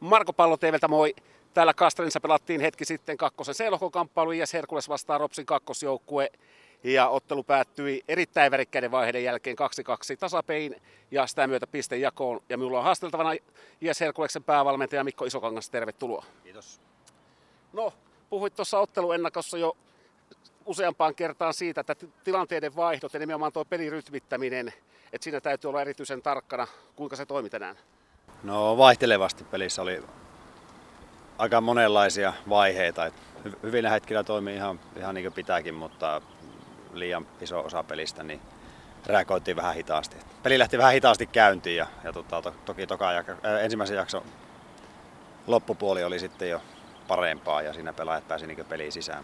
Marko Pallo TV:ltä moi. Täällä Castrenissa pelattiin hetki sitten kakkosen C-lohkokamppailu IS Herkules vastaan Ropsin kakkosjoukkue. Ja ottelu päättyi erittäin värikkäiden vaiheiden jälkeen 2-2 tasapein ja sitä myötä pistejakoon. Ja minulla on haasteltavana IS Herkuleksen päävalmentaja Mikko Isokangas. Tervetuloa. Kiitos. No, puhuit tuossa otteluennakossa jo useampaan kertaan siitä, että tilanteiden vaihdot ja nimenomaan tuo pelin rytmittäminen, että siinä täytyy olla erityisen tarkkana. Kuinka se toimi tänään? No vaihtelevasti pelissä oli aika monenlaisia vaiheita. Hyvillä hetkillä toimi ihan niin kuin pitääkin, mutta liian iso osa pelistä niin reagoitiin vähän hitaasti. Peli lähti vähän hitaasti käyntiin ja toki ensimmäisen jakson loppupuoli oli sitten jo parempaa ja siinä pelaajat pääsi niin peliin sisään.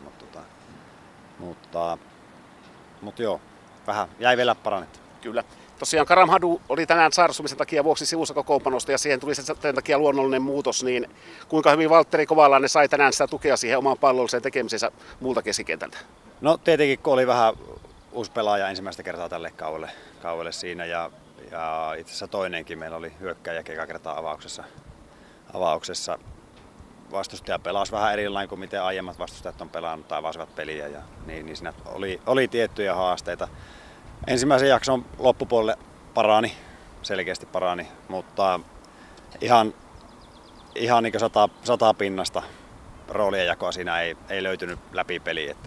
Mutta joo, vähän jäi vielä parannetta. Kyllä. Tosiaan Karam Hadu oli tänään sairastumisen takia vuoksi sivussa kokoonpanosta ja siihen tuli sen takia luonnollinen muutos, niin kuinka hyvin Valtteri Kovalainen sai tänään sitä tukea siihen omaan pallolliseen tekemisensä muulta keskikentältä? No tietenkin kun oli vähän uusi pelaaja ensimmäistä kertaa tälle kaudelle siinä ja itse asiassa toinenkin meillä oli hyökkääjä eka kertaa avauksessa. Vastustaja pelasi vähän erilainen kuin miten aiemmat vastustajat on pelannut tai avasivat peliä ja niin siinä oli tiettyjä haasteita. Ensimmäisen jakson loppupuolelle selkeästi parani, mutta ihan niin kuin sata pinnasta roolien jakoa siinä ei löytynyt läpi peliä.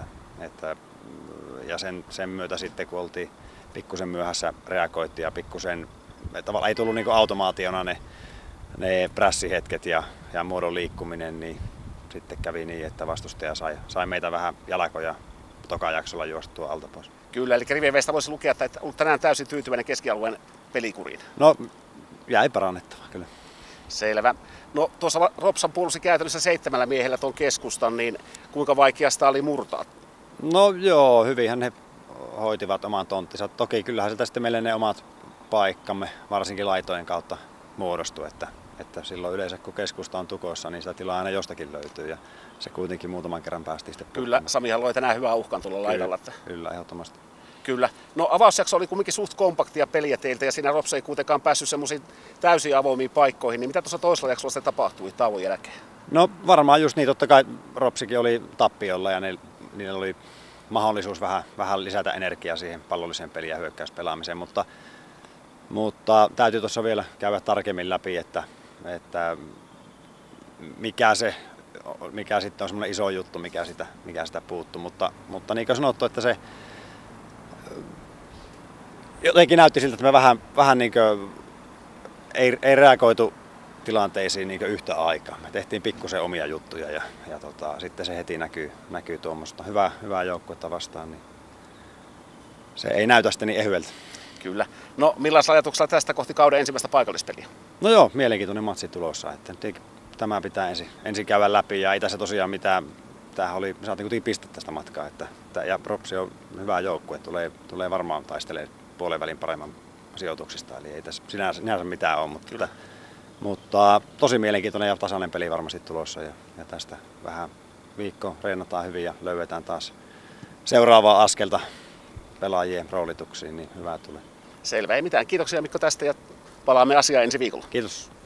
Ja sen myötä sitten kun oltiin pikkusen myöhässä reagoitiin ja pikkusen, tavallaan ei tullut niin kuin automaationa ne prässihetket ja muodon liikkuminen, niin sitten kävi niin, että vastustaja sai meitä vähän jalkoja toka jaksolla juostua alta pois. Kyllä, eli riviveistä voisi lukea, että olet tänään täysin tyytyväinen keskialueen pelikuriin. No, jäi parannettava kyllä. Selvä. No tuossa Ropsan pulsi käytännössä 7 miehellä tuon keskustan, niin kuinka vaikeasta oli murtaa? No joo, hyvinhän he hoitivat oman tonttinsa. Toki kyllähän sieltä sitten meille ne omat paikkamme, varsinkin laitojen kautta muodostui, että silloin yleensä kun keskusta on tukossa, niin sitä tilaa aina jostakin löytyy ja se kuitenkin muutaman kerran päästiin sitten puhumaan. Kyllä, Samihan loi tänään hyvää uhkan tuolla laidalla. Kyllä, ehdottomasti. Kyllä. No avausjakso oli kuitenkin suht kompaktia peliä teiltä ja siinä Rops ei kuitenkaan päässyt semmoisiin täysin avoimiin paikkoihin, niin mitä tuossa toisella jaksolla sitten tapahtui tauon jälkeen? No varmaan just niin, totta kai Ropsikin oli tappiolla ja niillä oli mahdollisuus vähän lisätä energiaa siihen pallolliseen peliin ja hyökkäyspelaamiseen, mutta täytyy tuossa vielä käydä tarkemmin läpi, että mikä sitten on semmoinen iso juttu, mikä sitä puuttuu, mutta niin kuin sanottu, että se jotenkin näytti siltä, että me vähän niin kuin ei reagoitu tilanteisiin niin kuin yhtä aikaa. Me tehtiin pikkusen omia juttuja ja sitten se heti näkyy tuommoista hyvää joukkuetta vastaan, niin se ei näytä sitten niin ehyeltä. Kyllä. No millaisella ajatuksella tästä kohti kauden ensimmäistä paikallispeliä? No joo, mielenkiintoinen matsi tulossa. Että tämä pitää ensin käydä läpi ja ei tässä tosiaan mitään. Me saatiin kuitenkin piste tästä matkaa. Ja Propsi on hyvä joukkue, tulee varmaan taistelemaan puolen välin paremman sijoituksista. Eli ei tässä sinänsä mitään ole, mutta tosi mielenkiintoinen ja tasainen peli varmasti tulossa. Ja tästä vähän viikko reenataan hyvin ja löydetään taas seuraavaa askelta pelaajien roolituksiin, niin hyvää tulee. Selvä, ei mitään. Kiitoksia Mikko tästä ja palaamme asiaan ensi viikolla. Kiitos.